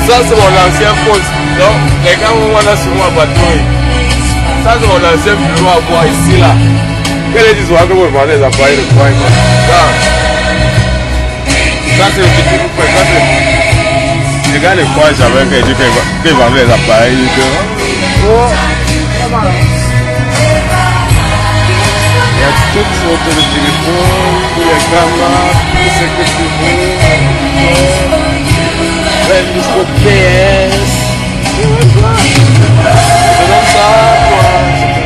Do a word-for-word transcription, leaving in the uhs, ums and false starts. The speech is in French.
Ça c'est mon ancien poste. Donc les gars vont voir sur moi bateau. Ça c'est mon ancien bureau à moi ici là. Quel est l'histoire que vous demandez les appareils de quoi? Ça, ça c'est le petit groupe. Ça c'est. Les gars les quoi j'avais fait dire qu'ils vendaient les appareils. Oh. Il y a toutes sortes de téléphones, il y a caméras, tout ce que tu veux. Même jusqu'au P S. C'est comme ça, quoi.